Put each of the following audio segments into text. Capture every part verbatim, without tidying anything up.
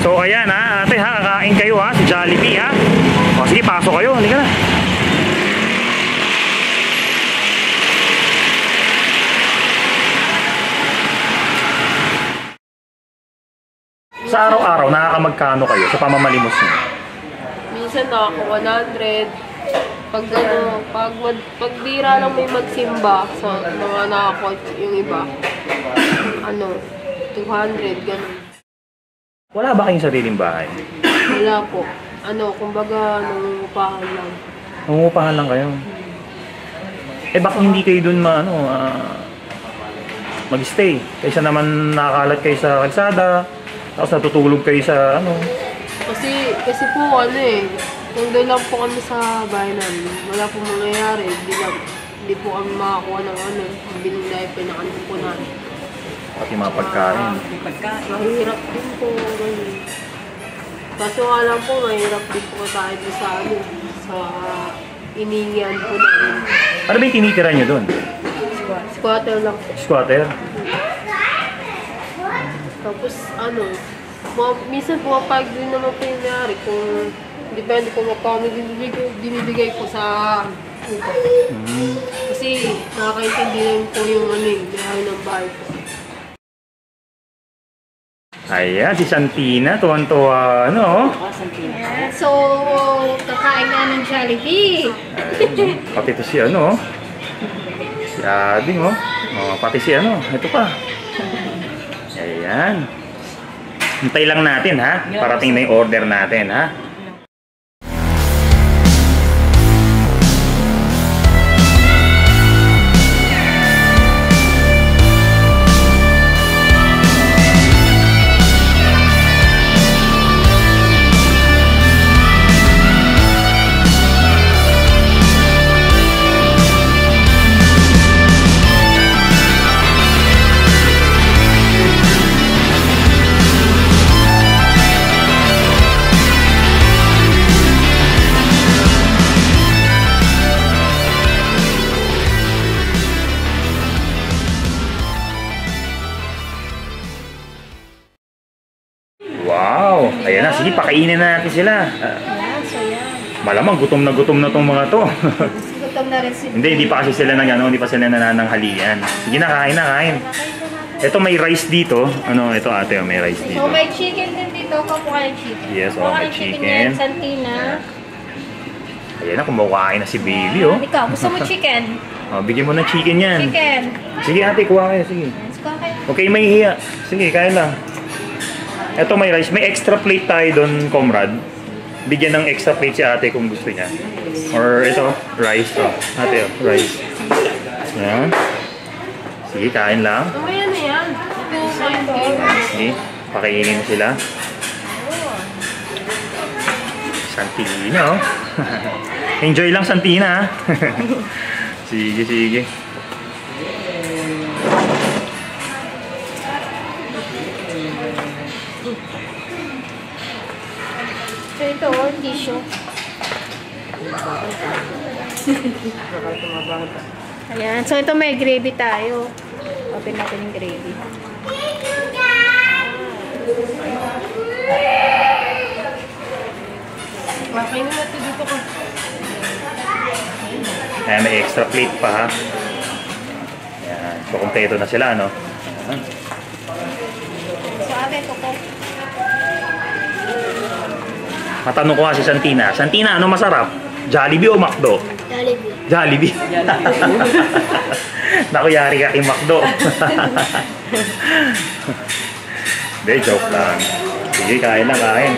So ayan ha, ate ha, kakain kayo ha, si Jollibee ha. O sige, pasok kayo, halika na. Sa araw-araw, nakakamagkano kayo sa pamamalimos niyo? Minsan ako one hundred. Pag ano, pag, pag bira lang may magsimba sa mga nakakot yung iba, ano, two hundred, gano'n. Wala ba kayong sariling bahay? Wala po. Ano, kumbaga, nangungupahan lang. Nangungupahan lang kayo? Eh, baka hindi kayo dun ma, ano, uh, mag-stay? Kaysa naman nakakalat kayo sa kalsada, tapos natutulog kayo sa, ano? Kasi, kasi po, ano eh, kung doon lang po kami sa bahay namin, wala po mangyayari. Hindi, lang, hindi po kami makakuha ng ano, bilang dahil pinakandun po namin. Pati mga pagkain. Uh, pagkain. Mahirap din po. Ganun. Kaso nga lang po, mahirap din po tayo sa ano, sa iningian po namin. Ano ba yung tinitira nyo doon? Squatter lang po. Squatter? Tapos ano, minsan pumapag din naman po yung nangyari kung depende kung magkano binibigay, binibigay po sa upa. Mm. Kasi nakakaintindi rin po yung ano yung biyahe ng bahay po. Ayan, si Santina, tuwan-tuwa, ano? Yeah, so, kakain na ng Jollibee. Pati ito si ano, si Ading, oh. Oh, pati si ano, ito pa. Ayan. Hintay lang natin, ha? Parating na yung order natin, ha? Wow! Ayan na, sige, pakainin na natin sila. Uh, malamang gutom na gutom na tong mga to. Gutom na rin sila. Hindi, hindi pa kasi sila nang ano, hindi pa sila nanananghalian. Sige na, kain na, kain. Ito may rice dito. Ano, ito ate, may rice dito. So may chicken din dito, kapukain chicken. Yes, oh, may chicken. Santina. Ayan na, kumakain na si Bailey, oh. Ikaw, gusto mo chicken? Oh, bigyan mo ng chicken yan. Chicken. Sige ate, kuha kayo, sige. Okay, may hiya. Sige, kain lang. Ito may rice. May extra plate tayo doon, comrade. Bigyan ng extra plate si ate kung gusto niya. Or ito, rice. Oh. Ate, oh, rice. Yan. Sige, kain lang. Mamaya na yan. Sige, pakainin mo sila. Santina, oh. Enjoy lang, Santina. Sige, sige. So ito, tissue. Ayan, so ito may gravy tayo. Open natin yung gravy. Makainin natin dito ko. Ayan, may extra plate pa, ha. Ayan, so kompleto na sila, no? Ayan. So ate, ito ko. Matanong ko nga si Santina. Santina, ano masarap? Jollibee o McDo? Jollibee. Jollibee. Naku, yari ka kay McDo. Hindi, joke lang. Sige, kain lang, kain.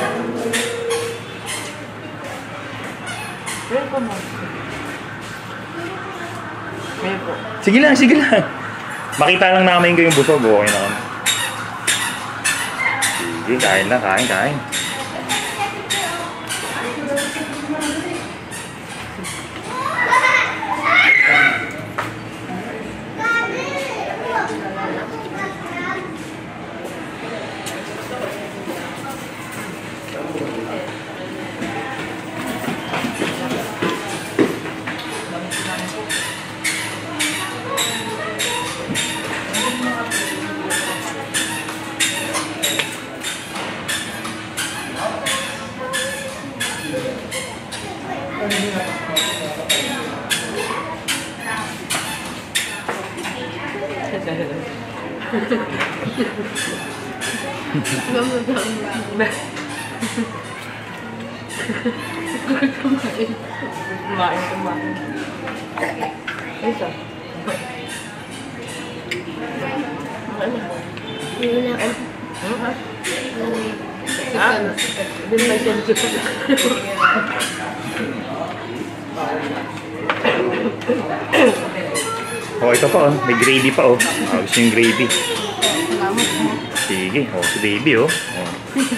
Sige lang, sige lang. Makita lang namin kayong busog. Okay na. Sige, kain lang, kain, kain. Kumain, kumain. Isa. Wala ako. Ha? Din may senso. Oh, ito pa oh. May gravy pa oh. Ah, gusto yung gravy. Sige, oh, si baby oh. Oh.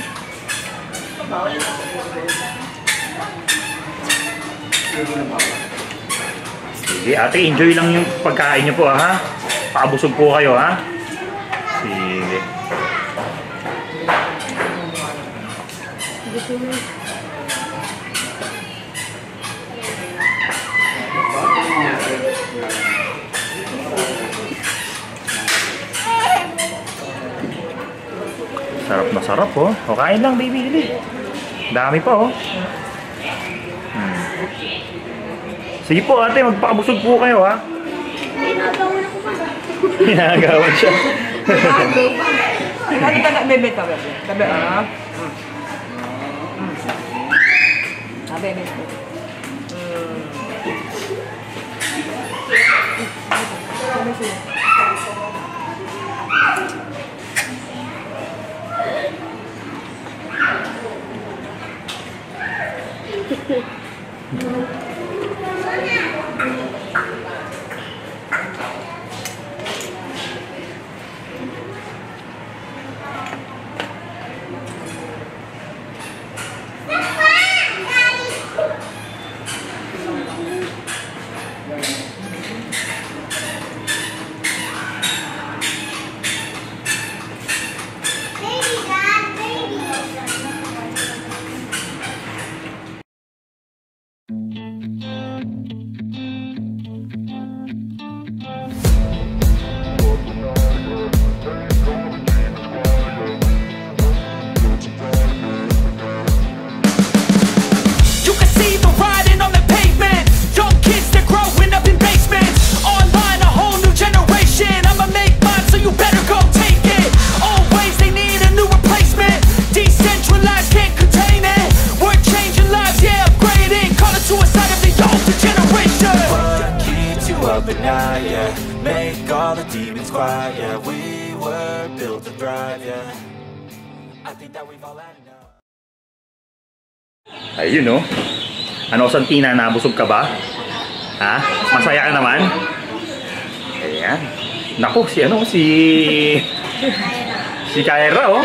Sige, ate, enjoy lang yung pagkain niyo po ha. Pakabusog po kayo ha. Sige. Sarap na sarap oh. O, kain lang baby, hili. Dami pa oh. Hmm. Sige po ate, magpakabusog po kayo ha. Hinagawan siya. Ano ka na, bebe, tabi. Tabi, ah. Tabi, bebe. Ayun no. Ano Santina, nabusog ka ba? Ha? Masaya ka naman? Ayan. Naku, si ano, si... si Kyra oh.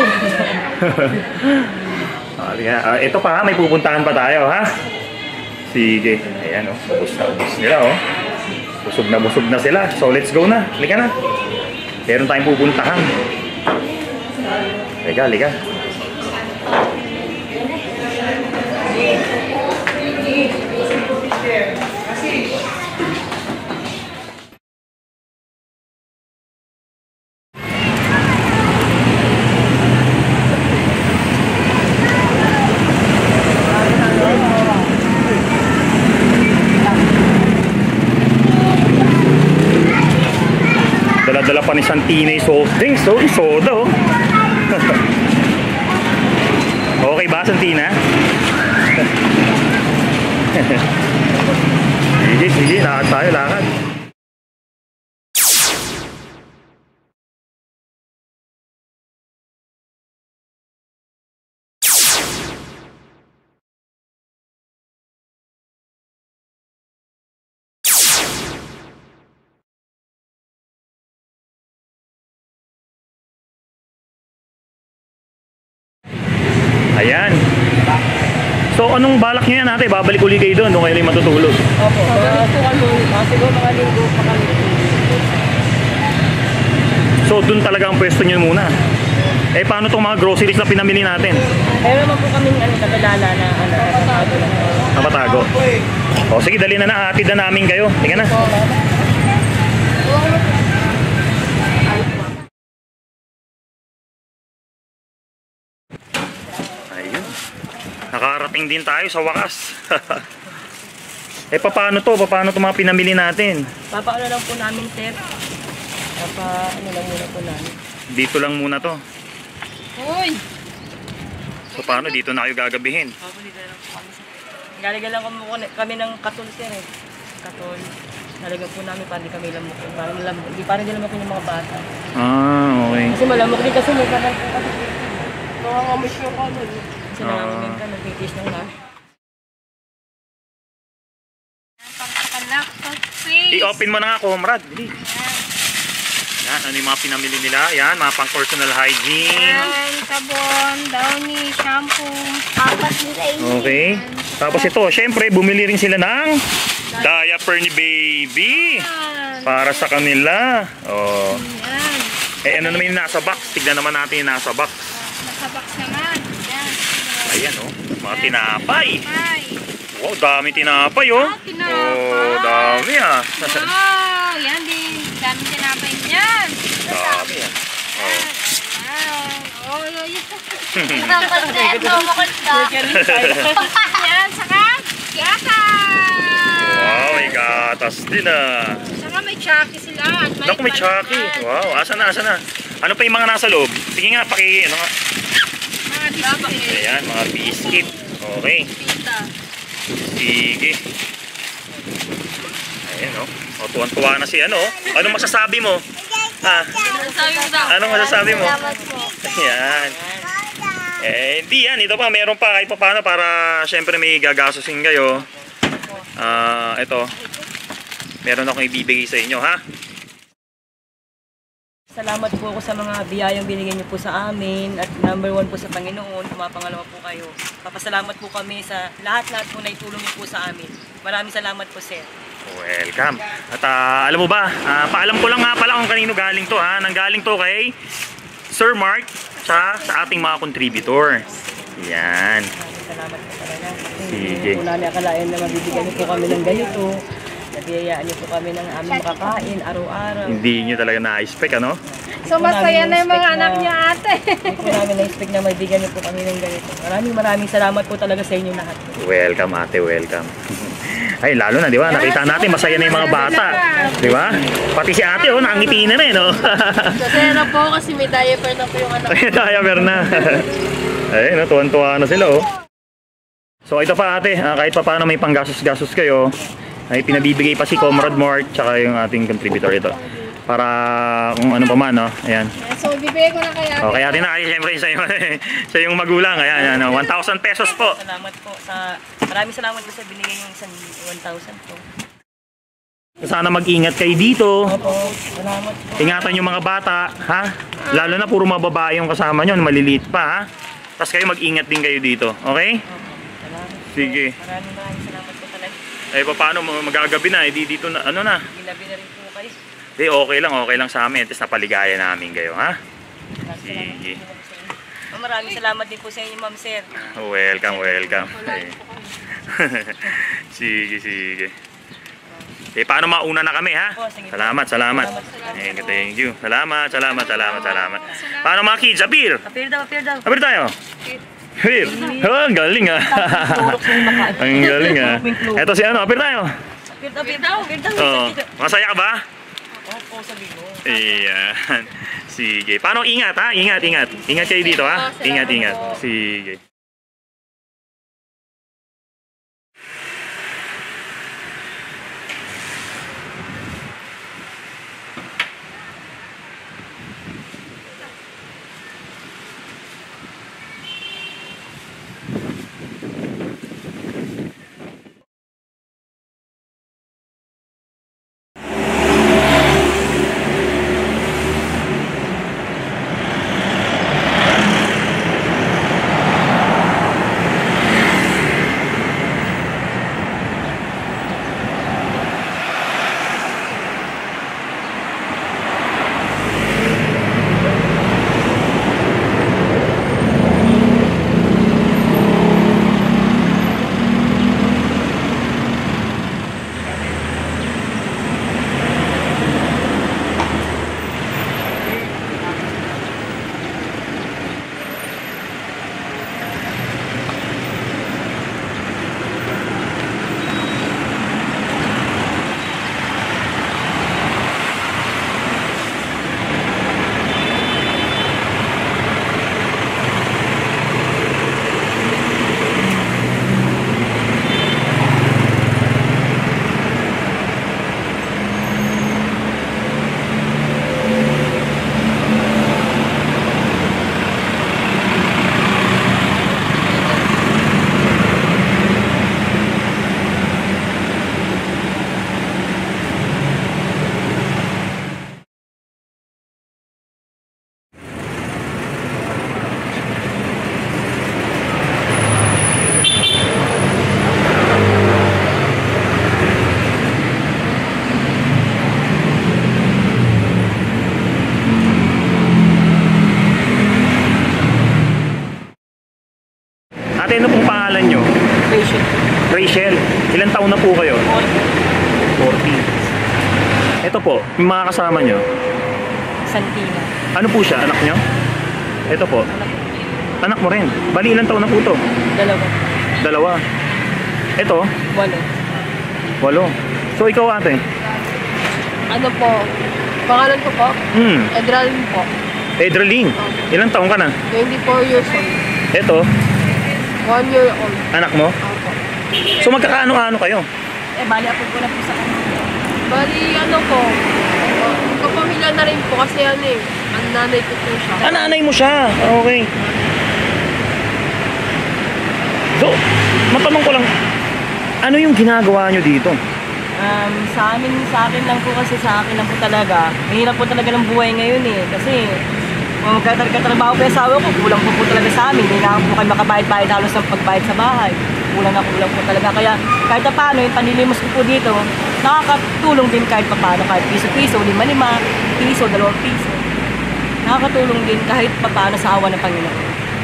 uh, ito pa ha, may pupuntahan pa tayo ha. Sige. Ayan oh, ubos na ubos nila oh. Busog na busog na sila. So let's go na. Halika na. Meron tayong pupuntahan. Halika, halika. Dala-dala pa ni Santina yung soft drinks, so yung soda oh. Okay ba Santina? Sige, sige, lakad tayo, lakad. Ayan. So, anong balak nyo yan ate? Babalik uli kayo doon, doon kayo rin matutulog. Opo. So, ano, siguro mga linggo pa kami. So, doon talaga ang pwesto nyo muna. Eh, paano itong mga groceries na pinamili natin? Meron naman po kami ano, kakilala na ano, nakatago lang. Nakatago? O, sige, dali na na. Atid na namin kayo. Tingnan na. Nakarating din tayo sa wakas. Eh paano to? Paano to mga pinamili natin? Papaano lang po namin sir. Papa ano lang muna po namin. Dito lang muna to. Uy! So paano dito na kayo gagabihin? Opo, dito lang po kami. Galigalan kami, kami ng katol sir eh. Katol. Nalagyan po namin para di kami lamok. Para malamok. Hindi para di lamok yung mga bata. Ah, okay. Kasi malamok din kasi may kanal po kasi. Nakakamis yung kanon. Kasi nangangamin ka, nagtitis ng na. I-open mo na nga, comrade. Dili. Yan, ano yung mga pinamili nila? Yan, mga pang personal hygiene. Yan, sabon, downy, shampoo. Apat nila Okay. Tapos ito, syempre, bumili rin sila ng diaper ni baby. Para sa kanila. Oh. Yan. Eh, ano naman yung nasa box? Tignan naman natin yung nasa box. Nasa box naman. Yan. Ayan, oh. Mga tinapay. Ay. Wow, dami tinapay, oh. Ah, tinapay. Oh, dami, ah. Wow, yan din. Dami tinapay niyan. Dami, ah. Oh. Oh, yun. Yan, saka yaka. Wow, may gatas din, ah. Saka may chucky sila. At may Naku, may chucky. Wow, asa na, asa na. Ano pa yung mga nasa loob? Sige nga, paki, ano nga. mga biscuit. Ayan, mga biscuit. Okay. Pita. Sige. Ayan, oh. O, tuwan-tuwa na si ano, oh. Anong masasabi mo? Ha? Sabi mo daw. Anong masasabi mo? Ayan. Eh, hindi yan. Ito pa, meron pa kahit pa paano para syempre may gagasusin kayo. Ah, ito. Meron akong ibibigay sa inyo, ha? Salamat po ako sa mga biyayang binigay niyo po sa amin at number one po sa Panginoon, pumapangalawa po kayo. Papasalamat po kami sa lahat-lahat po na itulong niyo po sa amin. Maraming salamat po, sir. Welcome. At uh, alam mo ba, uh, paalam ko lang nga pala kung kanino galing to, ha? Nanggaling to kay Sir Mark sa, sa ating mga contributor. Yan. Maraming salamat po talaga. Sige. Hindi po namin akalain na mabibigyan niyo po kami ng ganito. Nabiyayaan niyo po kami ng aming makakain araw-araw. Hindi nyo talaga na-expect, ano? So masaya na yung mga anak niya, ate. Hindi po namin na-expect na mabigyan niyo po kami ng ganito. Maraming maraming salamat po talaga sa inyo lahat. Welcome, ate, welcome. Ay, lalo na, di ba? Nakita natin, masaya na yung mga bata. Di ba? Pati si ate, oh, nakangiti na rin, oh. Kasi na po kasi may diaper na po yung anak ko. Ay, diaper na. Ay, no, tuwan-tuwa na sila, oh. So, ito pa, ate, ah, kahit pa paano may panggasos-gasos kayo, ay pinabibigay pa si Comrade Mark tsaka yung ating contributor ito. Para kung ano pa man, no? Ayan. So bibigay ko na kaya. O, kaya tinakay siyempre sa yung, sa yung magulang. Ayan, ayan, one thousand pesos po. Salamat po sa maraming salamat po sa binigay yung isang one thousand po. Sana mag-ingat kayo dito. Opo, salamat po. Ingatan yung mga bata, ha? Lalo na puro mga babae yung kasama nyo, maliliit pa, ha? Tapos kayo mag-ingat din kayo dito, okay? Opo, salamat po. Sige. Maraming maraming salamat po talaga. Eh, paano magagabi na? Eh, di dito na, ano na? Ginabi na rin po kayo. Di, okay lang, okay lang sa amin. Tapos napaligaya namin kayo, ha? Maraming salamat Sige. po sa inyo. Oh, maraming salamat din po sa inyo, ma'am sir. Welcome, welcome. Ay. Sige, sige. Eh, paano mauna na kami, ha? Po, sige po. Salamat, salamat. Thank you, thank you. Salamat, salamat, salamat, salamat. Paano mga kids? Appear! Appear daw, appear daw. Appear tayo! Appear! Oh, ang galing, ha? Ang galing, ha? Eto si ano, appear tayo! Appear daw, appear daw. Appear daw. Oh, masaya ka ba? Opo, sabi mo. Ayan. Sige. Paano ingat, ha? Ingat, ingat. Ingat kayo dito, ha? Ingat, ingat. Sige. Ate, ano pong pangalan nyo? Patient. Rachel. Ilan taon na po kayo? forty. Ito po, yung mga kasama nyo. Santina. Ano po siya? Anak nyo? Ito po. Anak mo rin. Bali, ilan taon na po to? Dalawa. Dalawa. Ito? Walo. Walo. So, ikaw ate? Ano po? Pangalan ko po? Hmm. Edralin po. Edralyn. Ilang taon ka na? twenty-four years old. Ito? one year old. Anak mo? Ako. So, magkakaano-ano kayo? Eh, bali ako po na po sa kanya. Bali, ano po? Uh, kapamilya na rin po kasi ano eh. Ang nanay ko po siya. Ah, nanay mo siya. Okay. So, matanong ko lang, ano yung ginagawa nyo dito? Um, sa amin, sa akin lang po kasi sa akin lang po talaga. Mahirap po talaga ng buhay ngayon eh. Kasi, kung magkatrabaho po yung asawa ko, kulang po po talaga sa amin. Hindi na po kayo makabayad-bayad halos ng pagbayad sa bahay. Kulang na kulang po talaga. Kaya kahit na paano, yung panlilimos ko po dito, nakakatulong din kahit pa paano. Kahit piso-piso, lima-lima, piso, dalawang piso. Nakakatulong din kahit pa paano sa awa ng Panginoon.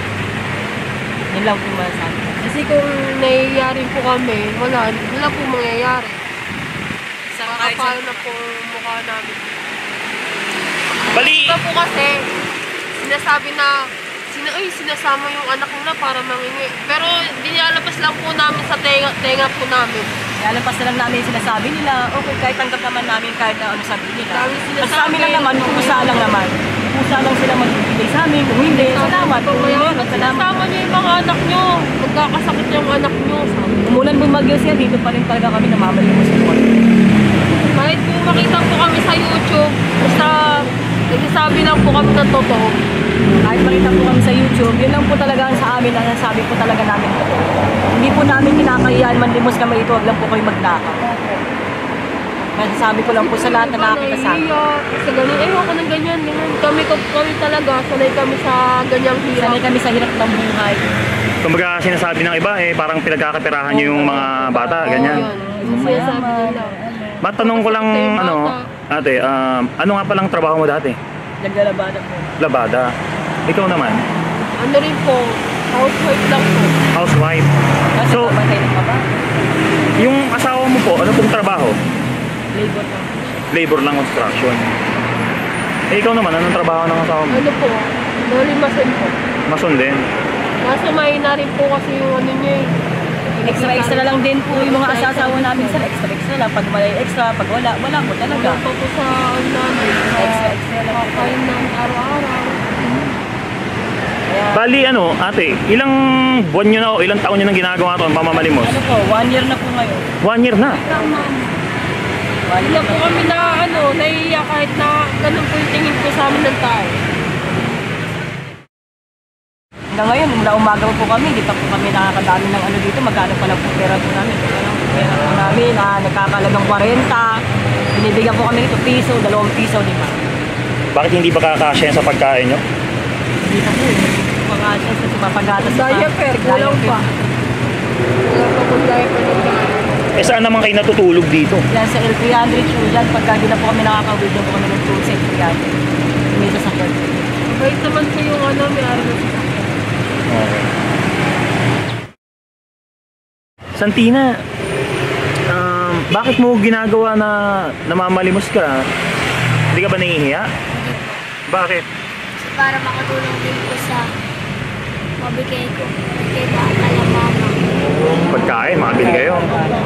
Yan lang po masasabi. Kasi kung nangyayari po kami, wala, wala po mangyayari. Sa kapal na po mukha namin. Bali! Iba po kasi, sinasabi na, sina, ay, sinasama yung anak mo na para mangingi. Pero dinalabas lang po namin sa tenga, tenga po namin. Lalabas na lang namin yung sinasabi nila, okay, kahit tanggap naman namin kahit na ano sabihin nila. Dami sinasabi. At sa amin lang naman, kusa lang naman. Kusa lang sila magbibigay sa amin, kung hindi, salamat. Kung Kaya, meron, salamat. sinasama niyo yung mga anak niyo. Magkakasakit yung anak niyo. Umulan bumagyo siya, dito pa rin talaga kami namamalimos sa buwan. Kahit po makita po kami sa YouTube, basta nagsasabi lang po kami ng totoo. Kahit makita po kami sa YouTube, yun lang po talaga ang sa amin, ang nasabi po talaga namin. Hindi po namin kinakayaan, manlimos kami ito, wag lang po kayo magnakaw. Masasabi ko lang po sa lahat na nakakita sa akin. Sa ganun, eh, ako ng ganyan, ganyan. Kami, kami talaga, sanay kami sa ganyang hirap. Sanay kami sa hirap ng buhay. Kumbaga sinasabi ng iba eh, parang pinagkakapirahan nyo yung mga bata, ganyan. Yung sinasabi nila. Matanong ko lang, ano, ate, um, ano nga palang trabaho mo dati? Naglalabada po. Labada. Ikaw naman? Ano rin po, housewife lang po. Housewife. Kasi So, pamatay ng baba. yung asawa mo po, ano pong trabaho? Labor lang. Labor lang, construction. Eh, ikaw naman, anong trabaho ng asawa mo? Ano po, nalimasin po. Mason din. Kaso mahina rin po kasi yung ano niya eh. Extra-extra na lang din po yung mga asasawa namin sa extra-extra lang. Pag may extra, pag wala, wala po talaga. Wala pa po sa ano namin. Sa Extra-extra lang. kakain namin araw-araw. Kaya, Bali, ano, ate, ilang buwan nyo na o ilang taon nyo nang ginagawa ito ang pamamalimos? ano po, one year na po ngayon. One year na. One Hindi year po na. kami na ano, naiiya kahit na ganun po yung tingin po sa amin ng tao. Hanggang ngayon, mula umaga po kami, hindi pa po kami nakakadami ng ano dito, magkano pa lang po pera po namin. Pera po namin, ah, nagkakalagang forty. Binibigyan po kami ito piso, dalawang piso, lima. Bakit hindi ba kakasya sa pagkain nyo? Hindi pa po, mga siya sa mapagatas pa. Diaper, kulang pa. Wala pa po diaper ng dahil. Eh, saan naman kayo natutulog dito? Yan sa L three hundred po yan, pagka di na po kami nakakawid na po kami ng food sa L three hundred. May sasakyan. Mabait naman po yung ano, may araw na sasakyan. Okay. Santina, um, bakit mo ginagawa na namamalimos ka? Hindi ka ba nahihiya? Bakit? Para makatulong din po sa mabigay ko kay baka la mama. Pagkain, makabili kayo.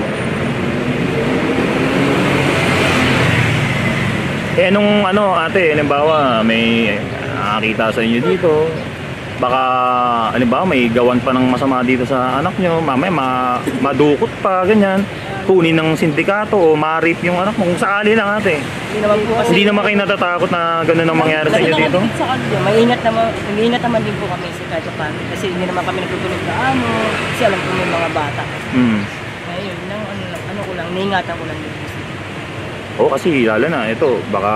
Eh, anong ano, ate, halimbawa, may nakakita sa inyo dito, baka, halimbawa, may gawan pa ng masama dito sa anak nyo, mamaya ma madukot pa, ganyan, kunin ng sindikato o ma-rape yung anak mo, kung sakali lang ate. Hindi naman po kasi. Hindi naman kayo natatakot na gano'n ang mangyari sa inyo dito? Sa kanila, maingat naman, maingat naman din po kami sa kahit paano. Kasi hindi naman kami nagtutulog na amo, kasi alam ko may mga bata. Hmm. Ngayon, nang, ano, lang, ano ko lang, niingatan ko lang din. Oo, kasi lalo na, ito, baka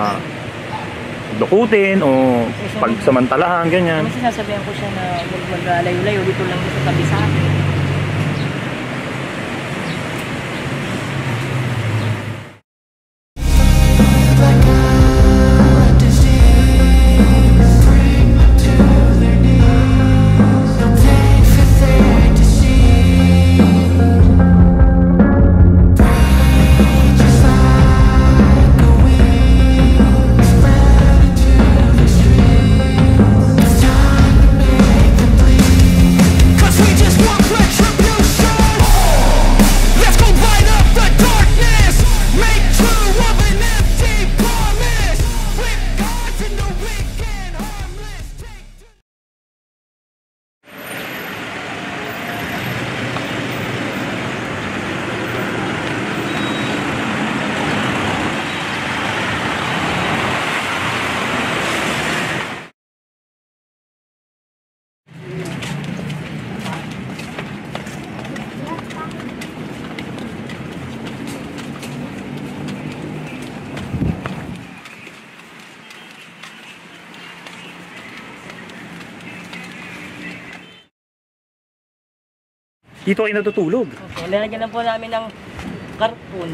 dukutin o pagsamantalahan, ganyan. Kasi sinasabihan ko siya na huwag mag-layo-layo, dito lang sa tabi sa akin. They'll pay for things Dito kayo natutulog. Okay, lalagyan lang po namin ng karton.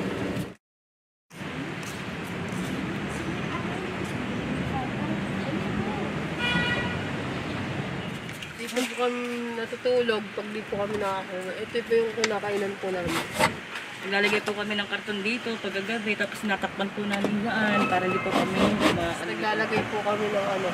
Di po kami natutulog pag di po kami nakakain. Ito po yung kinakainan po namin. Lalagay po kami ng karton dito pagkagabi, tapos natakpan po namin daan para hindi po kami ma... Naglalagay po kami ng ano,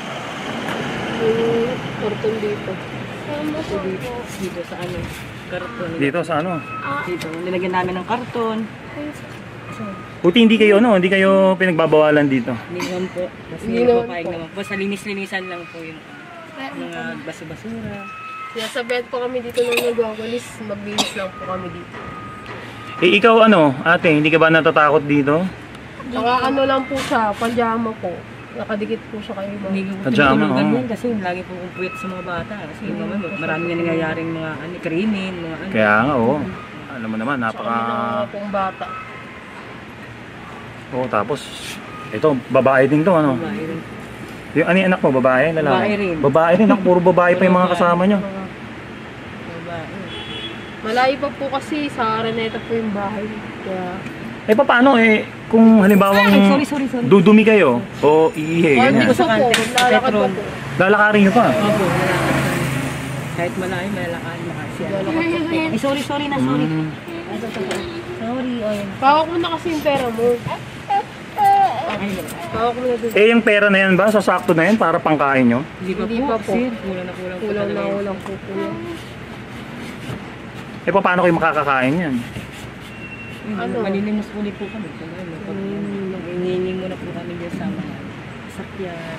yung karton dito. Dito, dito sa ano, karton. Dito sa ano? Dito, nilagyan namin ng karton. Buti hindi kayo ano, hindi kayo pinagbabawalan dito. Hindi naman po. Kasi Hindi hindi po naman kahit po. naman po. Sa linis-linisan lang po yung mga basa-basura. Kaya sabihan po kami dito nung nagwawalis, maglinis lang po kami dito. Eh ikaw ano, ate, hindi ka ba natatakot dito? Saka ano lang po siya, pajama po. Nakadikit po siya kayo ba? Hindi ko po Pajama, tinutulugan oo. yan kasi lagi po kong puyat sa mga bata. Kasi naman, marami nga nangyayaring mga ano, krimen, mga ano. Kaya nga, oo. Alam mo naman, Saka napaka... kami ng mga pong bata. Oo, tapos, ito, babae din to, ano? Babae rin. Yung ano yung anak mo, babae, lalaki? Babae rin. Babae rin, ako, puro babae pa yung mga kasama nyo. Babae. Malayo pa po kasi sa Araneta po yung bahay. Kaya, Eh, paano eh, kung halimbawang Ay, sorry, sorry, sorry. dudumi kayo, o iihi, oh, ganyan. dito po, lalakad pa po. Lalakarin nyo pa. Opo, lalakad. Kahit malayo, malalakad, makasya. Ay, sorry, sorry na, sorry. Mm. Sorry, oh, yan. Pawak mo na kasi yung pera mo. Pawak mo na dun. Eh, yung pera na yan ba, sasakto na yan para pangkain nyo? Hindi pa Hindi po, pa po. kasi kulang na kulang po Kulang talaga na yun. kulang po po yan. Eh, paano kayo makakakain yan? Ano? Ano? Maninimos ulit po kami. Kung ano, pag hinihingi muna po kami dyan sa mga sakyan.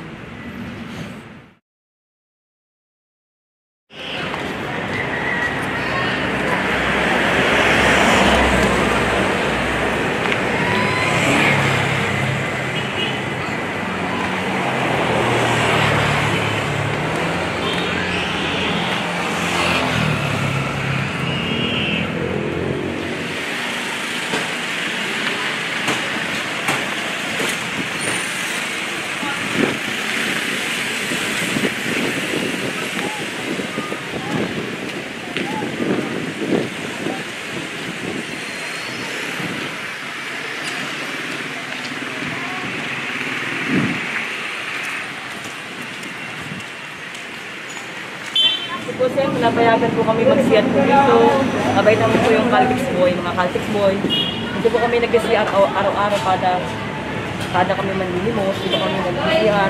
Po sir, napayagan po kami magsiyat po dito. Kabay naman po yung Caltex boy, mga Caltex boy. Dito po kami nag-C R araw-araw kada kada kami manlilimos. Dito kami nag-C R.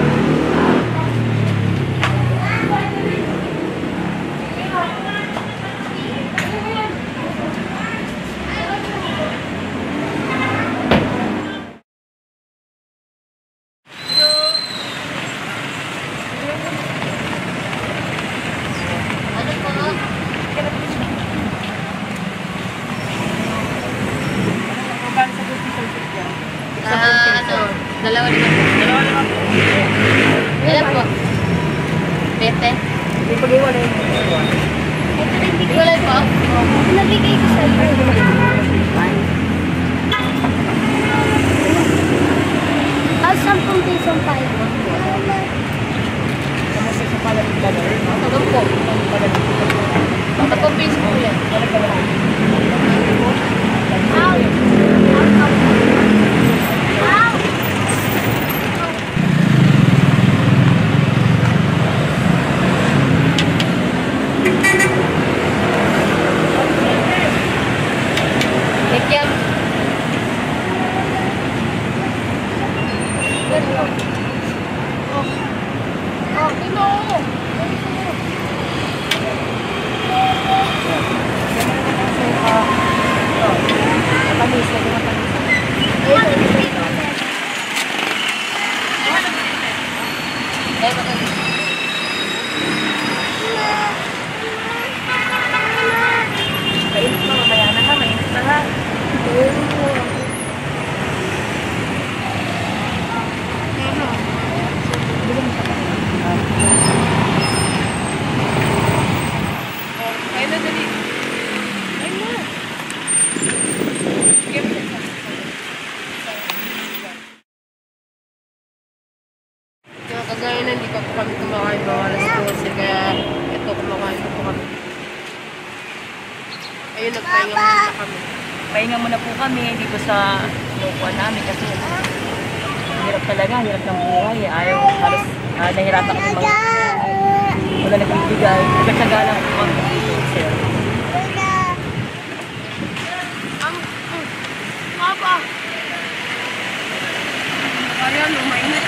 Ah, ano, dalawa naman po. Dalawa naman po. Ilan po? Bete? Hindi pag-iwalay mo. Ito rin bigay. Iwalay po? Nabigay ko sa iyo. Ah, sampung pisong tayo. Kamusta sa pala ng dollar? Ano po? Sampung piso po yan. Ow! Ow! Ikyam. Oh. Oh, ino. Ngayon, nagpahinga muna kami. Pahinga muna po kami dito sa lukuan namin kasi hirap talaga, hirap ng buhay. Ayaw, halos uh, nahirapan kami mga wala nagbibigay. Nagkatsaga lang po kami dito, sir. Ang, ang, papa! Ayan, umainit.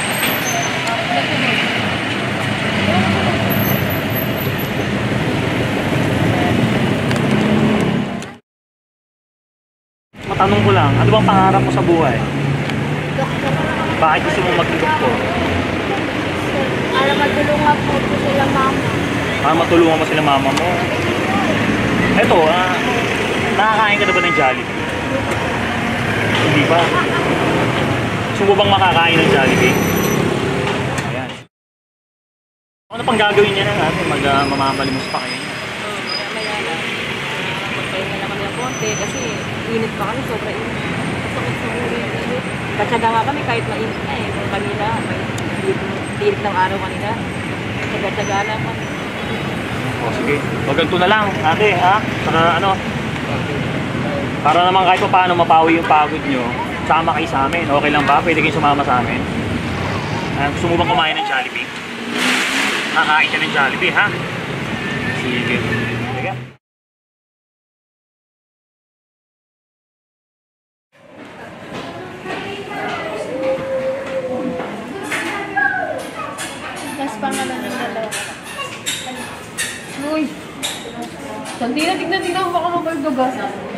Matanong ko lang, ano bang pangarap mo sa buhay? Bakit gusto mo mag-doktor? Para matulungan po po sila mama. Para matulungan mo sila mama mo. Eto, ah, nakakain ka na ba ng Jollibee? Hindi ba? Gusto mo bang makakain ng Jollibee? Ayan. Ano pang gagawin niya na natin? Mag, uh, mamamalimos pa kayo niya. Oo, maya-maya lang. Magpahinga lang kami ng konti kasi init pa kami, sobra init. Sakit sa ulo yung init. Katsaga nga kami kahit mainit na eh. Kung kanina, may init ng araw kanina. Katsaga lang kami. O sige, wag ganito na lang, ate, ha? Saka ano, para naman kahit pa paano mapawi yung pagod nyo, sama kayo sa amin. Okay lang ba? Pwede kayong sumama sa amin. Ah, gusto mo bang kumain ng Jollibee? Kakain ka ng Jollibee, ha? Sige. Sige. Mas pangalan ng dalawa. Uy! Sandila, tignan, tignan mo baka mabaldugas.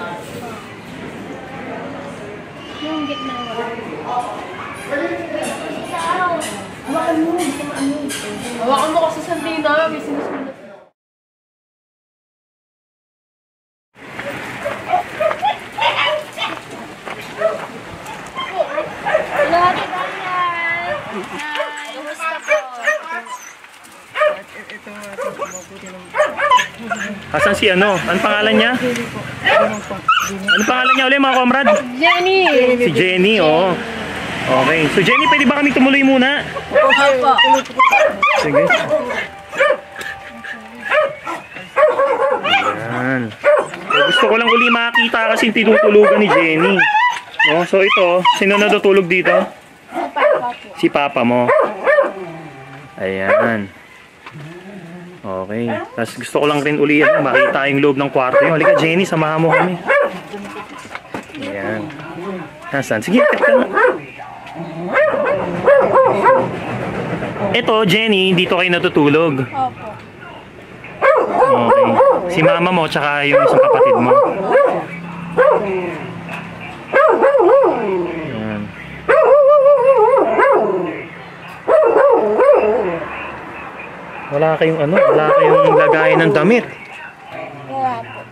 Yung gitna wala. Hawakan mo, gusto mo ano. Hawakan mo kasi sandila, may sinusunod. Hello, Ate Daniel! Hi! Kumusta po? Asan si ano? Anong pangalan niya? Anong pangalan niya ulit mga komrad? Jenny! Si Jenny, oo. Okay. So Jenny, pwede ba kami tumuloy muna? Opo. Sige. Ayan. So, gusto ko lang uli makakita kasi tinutulugan ni Jenny. No? So ito, sino natutulog dito? Si Papa mo. Ayan. Okay. Tapos gusto ko lang rin uli ano, makita yung loob ng kwarto yun. Halika Jenny, samahan mo kami. Ayan. Nasaan? Sige, kat ka na. Ito, Jenny, dito kayo natutulog. Opo. Okay. Si mama mo, tsaka yung isang kapatid mo. Ayan. Wala kayong ano, wala kayong lagayan ng damit. Wala po.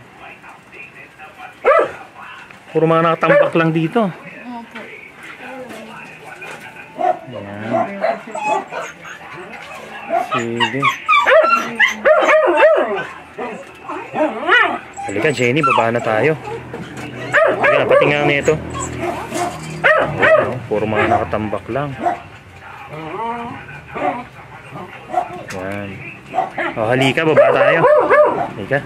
Puro mga nakatambak lang dito. Opo. Ayan. Sige. Halika Jenny, baba na tayo. Halika, patinga na ito. Ayan, puro mga nakatambak lang. Ayan. O, halika, baba tayo. Halika.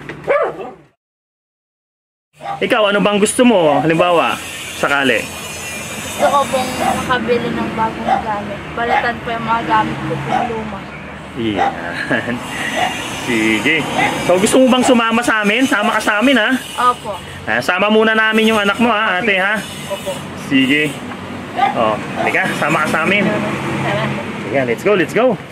Ikaw, ano bang gusto mo? Halimbawa, sakali. Gusto ko pong makabili ng bagong gamit. Balatan po yung mga gamit ko pong luma. Yan. Sige. So, gusto mo bang sumama sa amin? Sama ka sa amin, ha? Opo. Ah, sama muna namin yung anak mo, ha, ate, ha? Opo. Sige. O, halika, sama ka sa amin. Tara. Sige, let's go, let's go.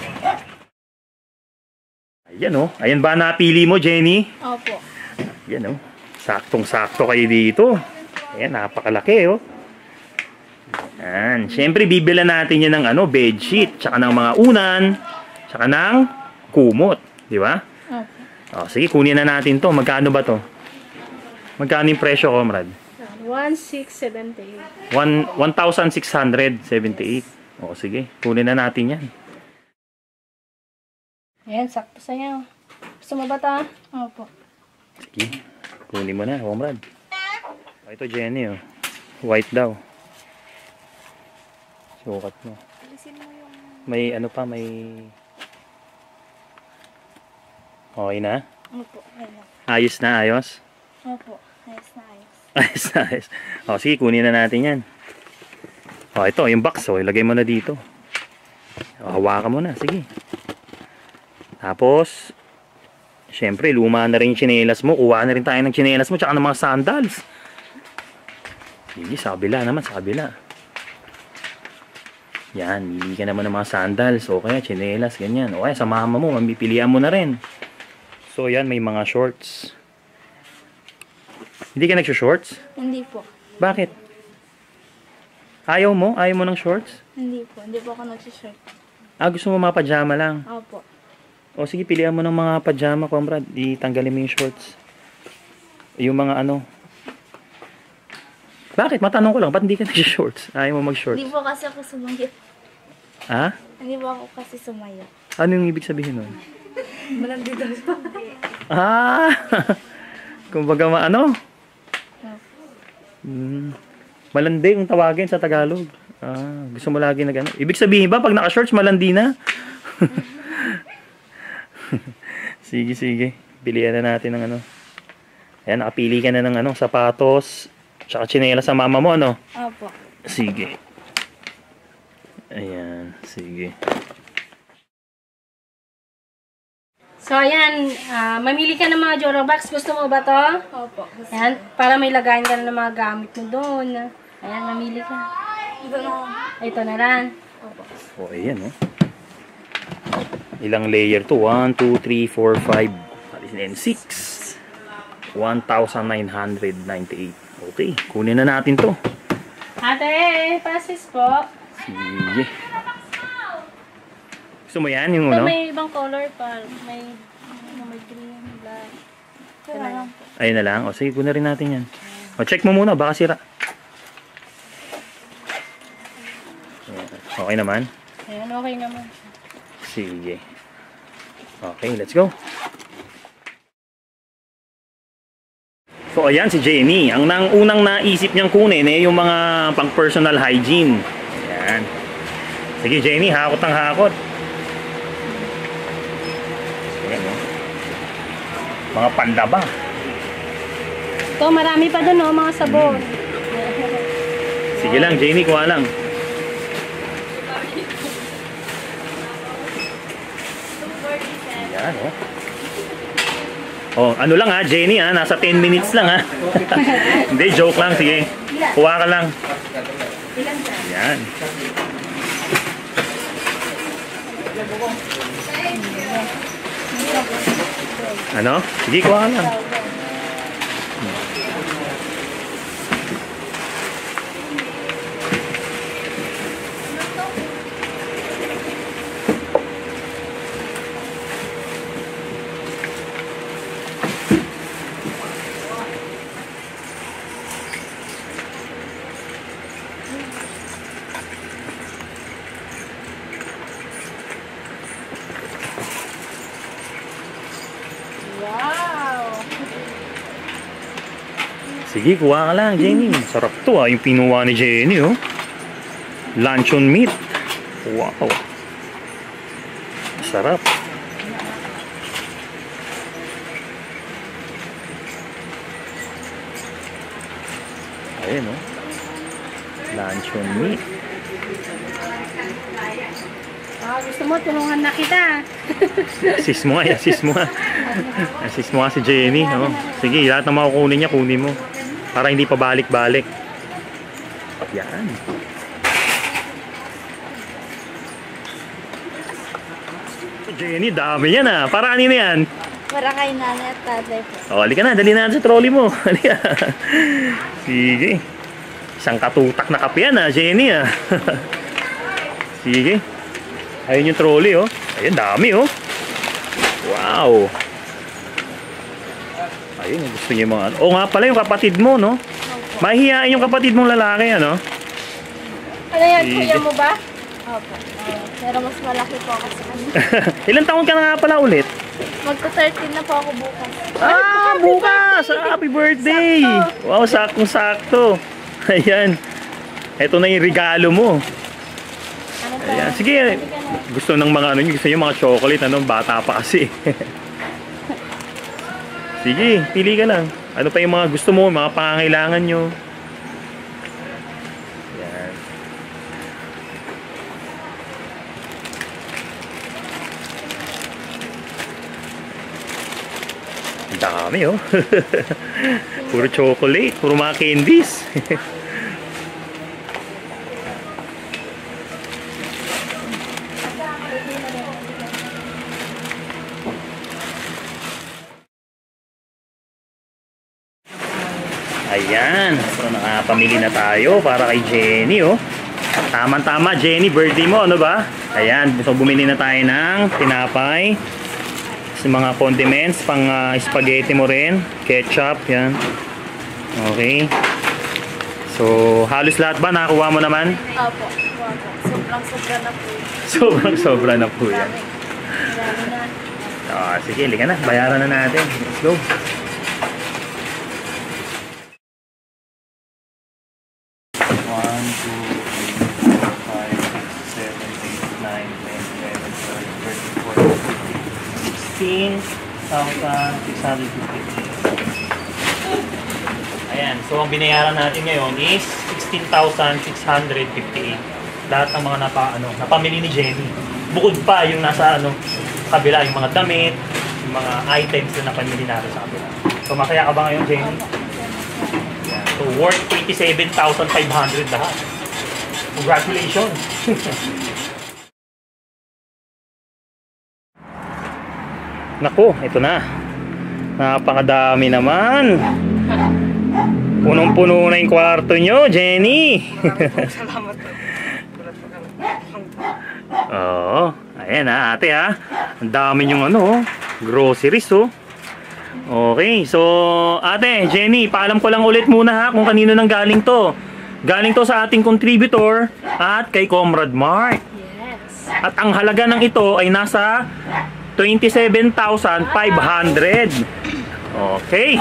Ayan, oh. Ayan ba napili mo, Jenny? Opo. Ayan, oh. Saktong-sakto kayo dito. Ayan, napakalaki, oh. Ayan. Siyempre, bibilan natin yan ng ano, bedsheet, tsaka ng mga unan, tsaka ng kumot. Di ba? Opo. O, sige, kunin na natin to. Magkano ba to? Magkano yung presyo, comrade? one six seven eight. one thousand six hundred seventy-eight. O, sige. Kunin na natin yan. Ayan, sakto sa'yo. Gusto mo ba ta? Opo. Sige. Kunin mo na, comrade. O, ito, Jenny, oh. White daw. Sukat mo. May ano pa, may... Okay na? Opo. Ayan. Ayos na, ayos? Opo. Nice, nice. Ayos, ayos. O, sige, kunin na natin yan. O, ito, yung box. O, ilagay mo na dito. O, hawakan mo na. Sige. Tapos, syempre, luma na rin yung tsinelas mo. Kuha na rin tayo ng tsinelas mo tsaka ng mga sandals. Sige, sa kabila naman, sa kabila. Yan, mili ka naman ng mga sandals. O kaya, tsinelas, ganyan. O kaya, sa mama mo, mamipilian mo na rin. So, yan, may mga shorts. Hindi ka nag-shorts? Hindi po. Bakit? Ayaw mo? Ayaw mo ng shorts? Hindi po. Hindi po ako nagsishirt. Ah, gusto mo mga pajama lang? Opo. O sige, pilihan mo ng mga pajama, comrade. Itanggalin mo yung shorts. Yung mga ano. Bakit? Matanong ko lang, ba't hindi ka nag-shorts? Ayaw mo mag-shorts? Hindi po kasi ako sumayo. Ha? Hindi po ako kasi sumayo. Ano yung ibig sabihin nun? Malandi daw siya. Ah! Kumbaga ma ano? Hmm. Malandi yung tawagin sa Tagalog. Ah, gusto mo lagi na gano'n. Ibig sabihin ba, pag naka-shorts, malandi na? Sige, sige. Pilihan na natin ng ano. Ayan, nakapili ka na ng ano, sapatos, tsaka tsinelas sa mama mo, ano? Opo. Sige. Ayan, sige. So, ayan. ah, mamili ka ng mga Jorobox. Gusto mo ba to? Opo. Ayan. Para may lagayan ka na ng mga gamit mo doon. Ayan, mamili ka. Ito na. Ito na lang. Opo. O, ayan, oh. Ilang layer to? one, two, three, four, five, and six. one thousand nine hundred ninety-eight. Okay, kunin na natin to. Ate, pasis po. Sige. Gusto mo yan? Yung Ito ano? may ibang color pa. May, ano, may green, black. Ito na lang. Ayun na lang. O sige, kunin rin natin yan. O check mo muna, baka sira. Okay naman? Ayan, okay naman. Sige. Okay, let's go. So ayan si Jenny. Ang nang unang naisip niyang kunin eh, yung mga pang personal hygiene. Ayan. Sige Jenny, hakot ang hakot. Ayan, oh. Mga pandaba. Ito, marami pa doon, oh, mga sabon. Sige lang Jenny, kuha lang. Ayan, oh. Oh, ano lang ha, Jenny ha, nasa ten minutes lang ha. Hindi, joke lang, sige. Kuha ka lang. Ayan. Ano? Sige, kuha ka lang. Sige, kuha ka lang, Jenny. Sarap to ah, yung pinuha ni Jenny, oh. Luncheon meat. Wow. Sarap. Ayan, oh. Luncheon meat. Ah, gusto mo, tulungan na kita. Assist mo nga, assist mo nga. Assist mo nga si Jenny, oh. Sige, lahat ng makukunin niya, kunin mo. Para hindi pa balik-balik. Yan. Jenny, dami yan ah. Para kanina yan? Para kay nanay at tatay po. O, halika na. Dali na sa trolley mo. Halika. Sige. Isang katutak na kape yan ah, Jenny ah. Sige. Ayun yung trolley oh. Ayun, dami oh. Wow. Ayun, gusto niya yung mga... O nga pala yung kapatid mo, no? Mahihiyain yung kapatid mong lalaki, ano? Ano yan, Sige. kuya mo ba? Opo. Uh, pero mas malaki po ako sa kanya. Ilan taon ka na nga pala ulit? Magka-thirteen na po ako bukas. Ah, bukas! Happy birthday! Wow, saktong-sakto. Ayan. Ito na yung regalo mo. Ano po? Ayan. Sige, gusto ng mga ano, gusto yung mga chocolate, ano, bata pa kasi. Sige, pili ka lang. Ano pa yung mga gusto mo, mga pangangailangan nyo. Yan. Ang dami oh. Puro chocolate, puro mga candies. Ayan, so nakapamili na tayo para kay Jenny oh. Tama-tama Jenny, birthday mo, ano ba? Ayan, so bumili na tayo ng tinapay, mga condiments, pang uh, spaghetti mo rin, ketchup, yan. Okay. So, halos lahat ba nakakuha mo naman? Opo. Sobrang sobra na po. Sobrang sobra na po yan. Marami na. Ah, sige, liga na, bayaran na natin. Let's go. one, two, three, four, five, six, seven, eight, nine, ten, eleven, twelve, thirteen, fourteen, fifteen, sixteen thousand six hundred fifty. Ayan, so ang binayaran natin ngayon is sixteen thousand six hundred fifty-eight. Lahat ng mga napa, ano, napamili ni Jenny. Bukod pa yung nasa ano, kabila, yung mga damit, yung mga items na napamili natin sa kabila. So masaya ka ba ngayon, Jenny? Ayan, so worth eighty-seven thousand five hundred lahat. Congratulations! Naku, ito na. Napakadami naman. Punong-puno na yung kwarto nyo, Jenny. Salamat po. Oo. Ayan ha, ate ha. Ang dami yung ano, groceries oh. Okay, so ate, Jenny, paalam ko lang ulit muna ha kung kanino nang galing to. Galing to sa ating contributor at kay Comrade Mark. Yes. At ang halaga ng ito ay nasa twenty-seven thousand five hundred. Okay.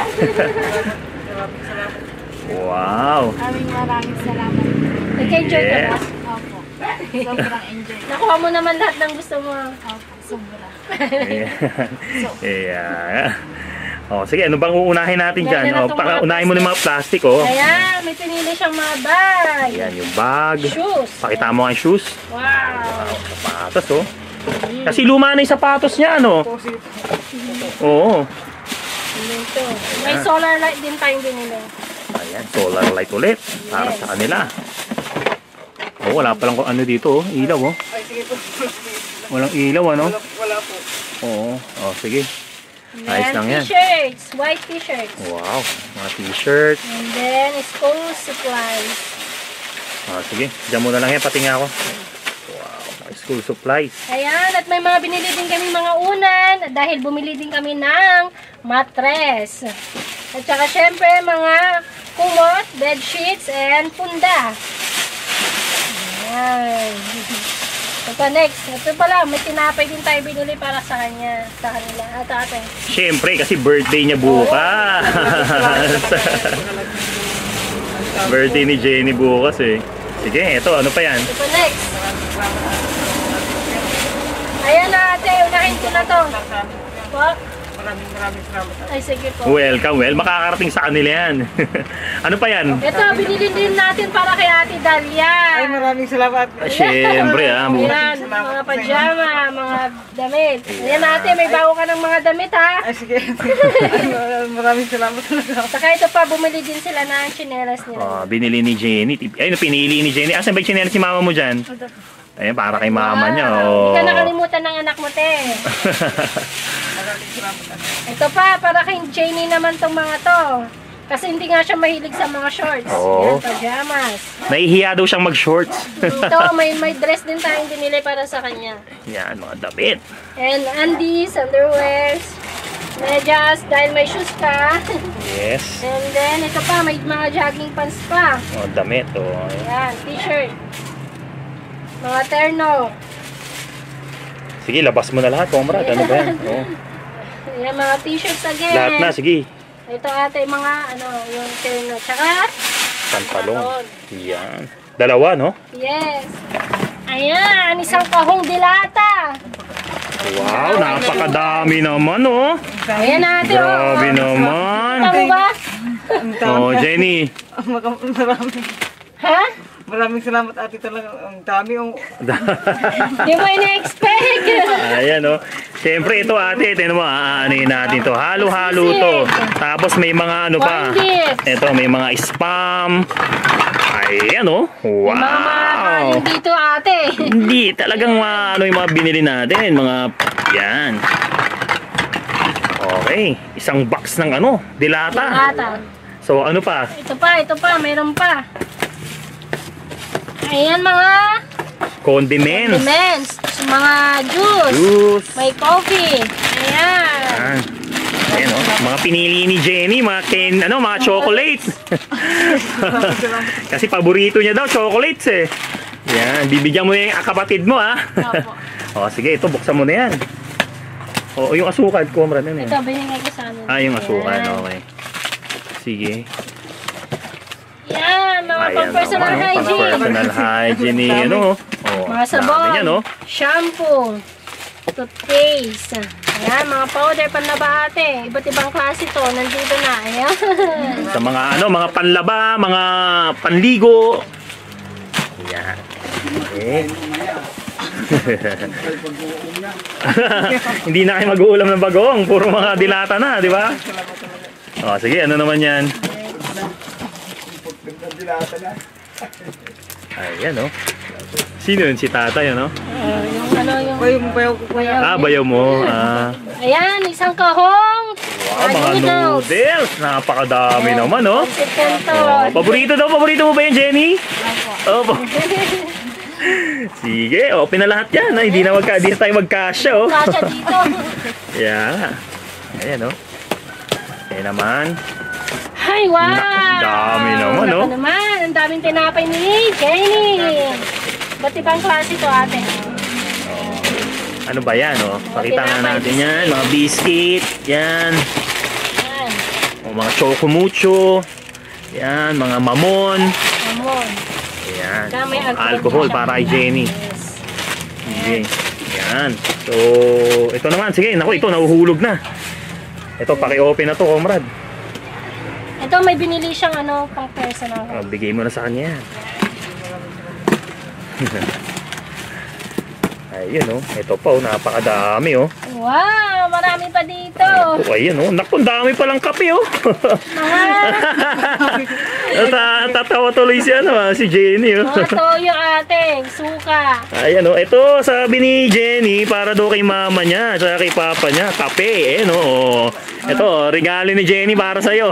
Wow. Maraming maraming salamat. Nag-enjoy ka ba? Yes. Opo. Sobrang enjoy. Nakuha mo naman lahat ng gusto mo. Opo, sobra. Ayan. Ayan. Oh, sige, ano bang uunahin natin Yan, dyan? yan na Oh, itong para mga unahin mo ng mga plastic, oh. Ayan, may pinili siyang mga bag. Ayan, yung bag. Shoes. Pakita mo ang shoes. Wow. Sapatos, oh. Kasi luma na yung sapatos niya, ano? Oo. Ito. May solar light din tayong binili. Ayan, solar light ulit. Para sa kanila. Oh, wala palang kung ano dito, oh. Ilaw, oh. Ay, sige po. Walang ilaw, ano? Wala, wala po. Oo. Oh, sige. Ayos lang yan. T-shirts. White t-shirts. Wow. Mga t-shirt. And then, school supplies. Ah, sige. Diyan muna lang yan. Pati nga ako. Wow. Mga school supplies. Ayan, at may mga binili din kami mga unan dahil bumili din kami ng mattress. At saka syempre mga kumot, bed sheets, and punda. Ayan. Ito pa next. Ito pala, may tinapay din tayo binili para sa kanya, sa kanila. At ate. Siyempre, kasi birthday niya bukas. Birthday ni Jenny bukas eh. Sige, ito. Ano pa yan? Ito pa next. Ayan na ate, unahin ko na to. Po? Maraming maraming salamat. Ay, sige po. Welcome, well. Makakarating sa kanila yan. Ano pa yan? Ito, binili din natin para kay Ate Dalia. Ay, maraming salamat. Ah, Siyempre, ah. Ayan, mga pajama, mga damit. Ayan ate, may bago ka ng mga damit ha. Ay, sige. Ay, maraming salamat talaga. Saka ito pa, bumili din sila ng tsinelas nila. Oh, binili ni Jenny. Ay, pinili ni Jenny. Asan ba yung chinelas si mama mo dyan? Ayan, para kay mama niya. Oh. Hindi ka nakalimutan ng anak mo, te. Ito pa, para kay Janie naman tong mga to. Kasi hindi nga siya mahilig sa mga shorts. Oo. Yan, pajamas. Nahihiya daw siyang mag-shorts. Ito, may, may dress din tayong dinili para sa kanya. Yan, mga damit. And undies, underwears, medyas, dahil may shoes ka. Yes. And then, ito pa, may mga jogging pants pa. Mga damit. Oh. Ayan, t-shirt. Mga terno. Sige, labas mo na lahat, comrade. Ano ba yan? Oh. Ayan, mga t-shirts again. Lahat na, sige. Ito ate, mga ano, yung terno. Tsaka, Pantalon. Yan. Dalawa, no? yes. Ayan, isang kahong dilata. Wow, napakadami naman, oh. Ayan ate, Grabe oh. naman. Kita mo ba? Oh, Jenny. Maraming, Ha? maraming salamat ate talaga. Ang dami yung... Di mo ina-expect. Ayan, oh. Siyempre, ito ate, tingnan mo, aanin natin to. Halo-halo to. Tapos may mga ano pa. One gift. Ito, may mga spam. Ayan, oh. May mga mahal Wow. dito ate. Hindi, talagang mga, ano yung mga binili natin. Mga, yan. Okay. Isang box ng ano, dilata. Ata. So, ano pa? Ito pa, ito pa, mayroon pa. Ayan mga Condiments. condiments, mga juice, Juice. may coffee. Ayan. Ayan. Ayan, oh. Mga pinili ni Jenny, mga ken, ano, mga chocolate. Kasi paborito niya daw, chocolates eh. Yan, bibigyan mo yung kapatid mo, ha? Opo. O, sige, ito, buksan mo na yan. O, yung asukal, kumra na yan. Ito, binigay ko sa amin. Ah, yung asukal, Ayan. okay. Sige. Yan, mga Ayan pang-personal naman, oh, hygiene. pang-personal hygiene, ni, ano, oh. Mga sabon, dami yan, oh. shampoo, toothpaste. Ayan, mga powder panlaba ate. Iba't ibang klase to, nandito na. Ayan. Sa mga, ano, mga panlaba, mga panligo. Yan. Okay. Hindi na kayo mag-uulam ng bagong, puro mga dilata na, di ba? O, sige, ano naman yan? Ayan, oh. Sino yun? Si tatay, ano? Uh, yung ano, yung... Bayaw mo, bayaw ko, bayaw. Ah, bayaw mo. Ah. Ayan, isang kahong. Wow, mga noodles. Napakadami naman, oh. Konsikwento. Oh, paborito daw, paborito mo ba yun, Jenny? Opo. Sige, open na lahat yan. Ah. Hindi na, magka, hindi na tayo magkasya, oh. Kasya dito. Yeah. Ayan, oh. Ayan naman. Ay, wow! Na- dami naman, Nako no? naman, ang daming tinapay ni Jenny. Ba't ibang klase to, ate? Ano ba yan, oh? Pakita nga Tinapay, natin yan. Mga biscuit. Yan. Yan, O, mga chocomucho. Yan. Mga mamon. mamon. Ayan. Dami O, alcohol alcohol siya. para kay Jenny. Yes. Sige. Yan. So, ito naman. Sige, naku, ito, nahuhulog na. Ito, paki-open na to, comrade. Ito, may binili siyang ano, pang personal. Oh, bigay mo na sa kanya yan. Ayun, oh. Ito pa, oh. Napakadami, oh. Wow, marami pa dito. Oh, ayun, oh. Naku, dami palang kape, oh. Nata- Tatawa tuloy si, ano, ah, si Jenny, oh. Mga toyo, ate. Suka. Ayan, oh. Ito, sabi ni Jenny, para daw kay mama niya, at kay papa niya, kape, eh, no. Oh. Ito, regalo ni Jenny para sa'yo.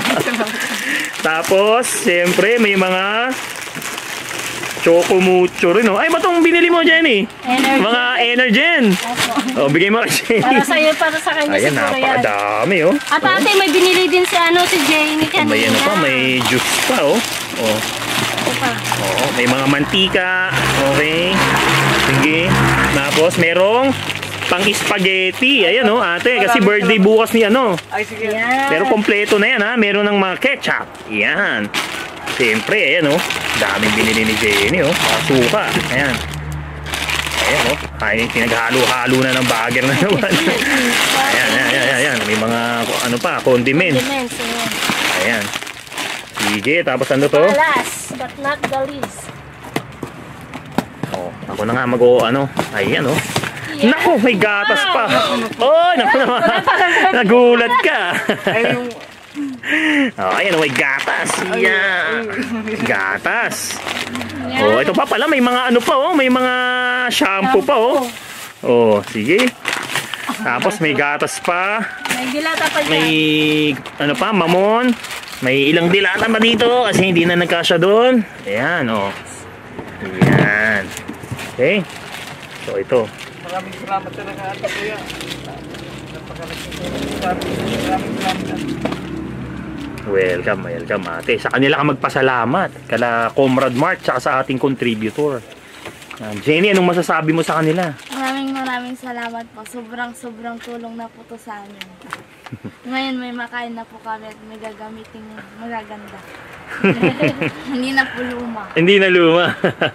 Tapos, siyempre, may mga chocomucho rin, oh. Ay, ba itong binili mo, Jenny? Energy. Mga Energen. Opo. Oh, bigay mo kay Jenny. Para sa'yo, para sa kanya Ayan, siguro yan. napakadami, oh. At ate, may binili din si ano, si Jenny kanina. May ano pa, may juice pa, oh. Oh. Ito pa. Oo, may mga mantika. Okay. Sige. Tapos merong pang spaghetti. Ayan, oh, ate, kasi birthday bukas ni ano. Ay, sige. Yan. Pero kompleto na yan, ha. Meron ng mga ketchup. Yan. Siyempre, ayan, oh. Daming binili ni Jenny, oh. Mga suka. Ayan. Ayan, oh. Ay, pinaghalo-halo na ng bagger na naman. Ayan, ayan, ayan, ayan. May mga, ano pa, condiments. Condiments, ayan. Ayan. Sige, tapos ano to? Last but not the least. Oh, ako na nga mag-o, ano. Ayan, oh. Yeah. Naku, may gatas pa. Oh, naku naman. Nagulat ka. Ay, yung... Oh, ayan, may gatas. Yan. Gatas. Oh, ito pa pala, may mga ano pa, oh. May mga shampoo pa, oh. Oh, sige. Tapos may gatas pa. May dilata pa May, dyan. ano pa, mamon. May ilang dilata pa dito kasi hindi na nagkasya doon. Ayan, oh. Ayan. Okay. So, ito. Maraming salamat talaga ate kuya. Napakalaking maraming salamat. Welcome, welcome ate. Sa kanila ka magpasalamat. Kala Comrade Mark tsaka sa ating contributor. Uh, Jenny, anong masasabi mo sa kanila? Maraming maraming salamat po. Sobrang sobrang tulong na po to sa amin. Ngayon may makain na po kami at may gagamiting magaganda. Hindi na po luma. Hindi na luma.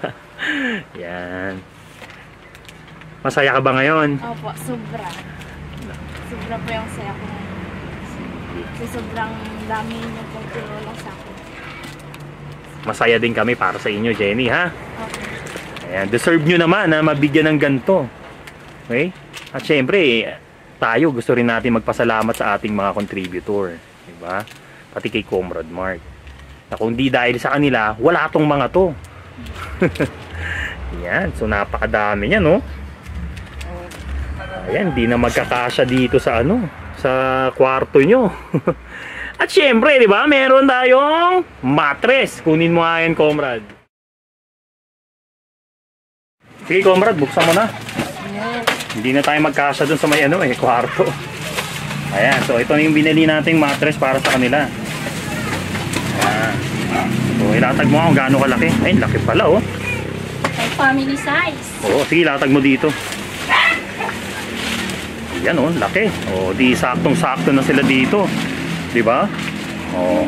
Yan. Masaya ka ba ngayon? Opo, sobra. Sobra po yung saya ko ngayon. Kasi sobrang dami niyo pong tulong sa akin. Masaya din kami para sa inyo, Jenny, ha? Okay. Ayan, deserve nyo naman na mabigyan ng ganito. Okay? At syempre, tayo gusto rin natin magpasalamat sa ating mga contributor. Diba? Pati kay Comrade Mark. Na kung di dahil sa kanila, wala tong mga to. Ayan, so napakadami niya, no? Ayan, di na magkakasya dito sa ano, sa kwarto nyo. At syempre, di ba, meron tayong mattress. Kunin mo nga yan, Comrade. Sige, Comrade, buksan mo na. Hindi na tayo magkasya dun sa may ano eh, kwarto. Ayan, so ito na yung binili nating mattress para sa kanila. Ayan. So, ilatag mo nga kung gaano kalaki. Ayun, laki pala, oh. Ay, family size. Oo, sige, ilatag mo dito. Yan, oh, laki. Oh, di saktong-sakto na sila dito. Di ba? Oh.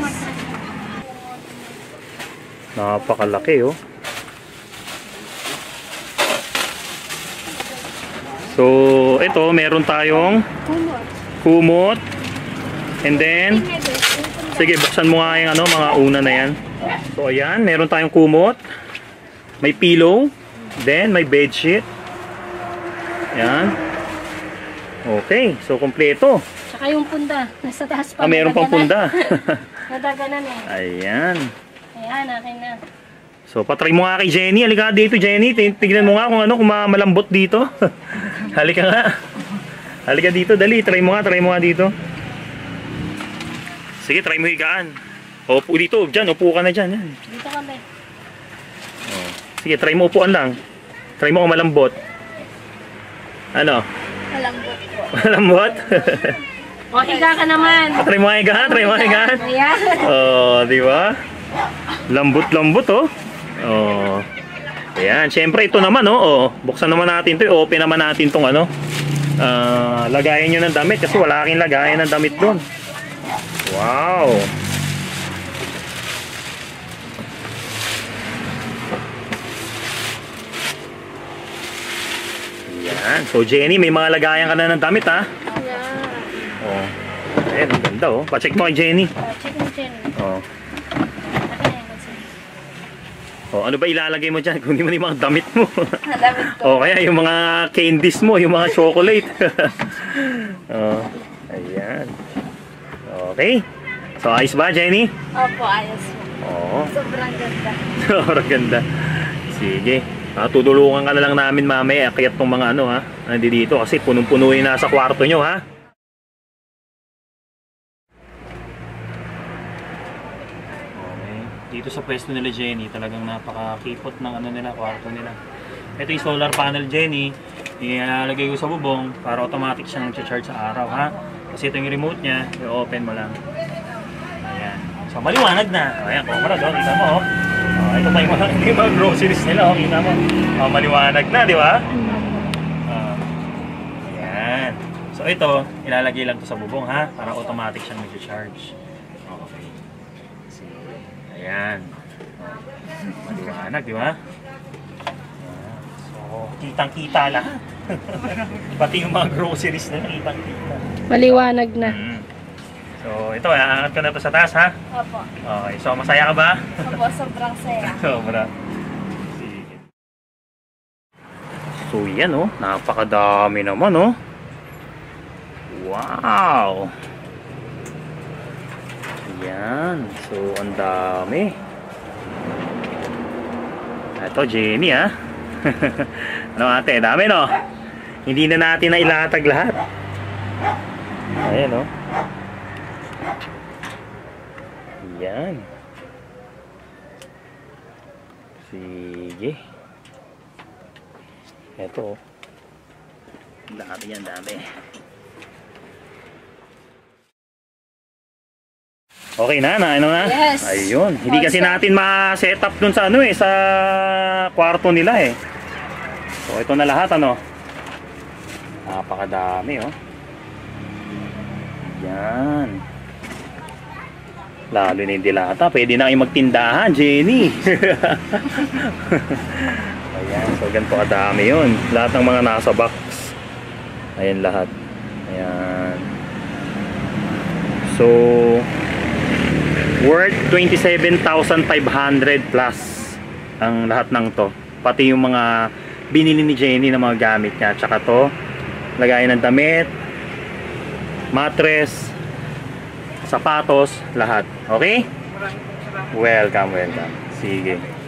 Napakalaki, oh. So, ito, meron tayong Kumot. kumot. And then, sige, buksan mo nga yung ano, mga una na yan. So, ayan, meron tayong kumot. May pillow. Then, may bedsheet. Ayan. Okay, so kompleto. Tsaka yung punda. Nasa taas pa. Ah, meron pang punda. Nadaganan eh. Ayan. Ayan, akin na. So, patry mo nga kay Jenny. Halika dito, Jenny. Tignan mo nga kung ano, kung malambot dito. Halika nga. Halika dito, dali. Try mo nga, try mo nga dito. Sige, try mo higaan. Upo dito, dyan. Upo ka na dyan. Yan. Dito kami. Oh. Sige, try mo upuan lang. Try mo kung malambot. Ano? Malambot po. Malambot? O, higa ka naman. Try mo nga higaan, try mo nga higaan. Ayan. Oh, di ba? Lambot-lambot, oh. Oh. Ayan, syempre ito naman, oh. Oh. Buksan naman natin 'to, open naman natin 'tong ano. Ah, uh, lagayan niyo ng damit kasi wala kang lagayan ng damit doon. Wow. Ayan. So Jenny, may mga lagayan ka na ng damit, ha? Yeah. Oh. Ayan, ang ganda, oh. Pa-check mo kay Jenny. Uh, check mo, Jen. Oh. Oh, ano ba ilalagay mo dyan? Kung hindi mo yung mga damit mo. Damit ko. O kaya yung mga candies mo, yung mga chocolate. Oh, ayan. Okay. So, ayos ba, Jenny? Opo, ayos po. Oo. Sobrang ganda. Sobrang ganda. Sige. Ah, tutulungan ka na lang namin mamaya. Kaya itong mga ano, ha? Nandito dito kasi punong-puno yung nasa kwarto nyo, ha? Dito sa pwesto nila, Jenny, talagang napaka-kipot ng ano nila, kwarto nila. Ito yung solar panel, Jenny. Ilalagay ko sa bubong para automatic siyang charge sa araw, ha? Kasi ito yung remote niya, i-open mo lang. Ayan. So, maliwanag na. Ayan, Comrade, oh, kita mo, oh. Oh, ito pa yung mga, yung mga groceries nila, oh, kita mo. Oh, maliwanag na, di ba? Oh. Ayan. So, ito, ilalagay lang to sa bubong, ha? Para automatic siyang mag-charge. Okay. Ayan. Maliwanag, di ba? So, kitang-kita lahat. Pati yung mga groceries na kitang-kita. Maliwanag na. Mm. So, ito, aangat ko na ito sa taas, ha? Opo. Okay, so masaya ka ba? Opo, sobrang saya. Sobra. Sige. So, yan, oh. Napakadami naman, oh. Wow! Yan. So, ang dami. Ito, Jenny, ha? Ano ate? Dami, no? Hindi na natin na ilatag lahat. Ayan, no? Yan. Sige. Ito, oh. Dami yan, dami. Okay na, na ano na? Yes. Ayun. Hindi kasi natin ma-set up dun sa ano eh, sa kwarto nila eh. So ito na lahat ano. Napakadami oh. Yan. Lalo na yung dilata. Pwede na kayo magtindahan, Jenny. Ayan. So ganito kadami yun. Lahat ng mga nasa box. Ayan lahat. Ayan. So, worth twenty-seven thousand five hundred plus ang lahat ng to. Pati yung mga binili ni Jenny na mga gamit niya. Tsaka to, lagayan ng damit, mattress, sapatos, lahat. Okay? Welcome, welcome. Sige.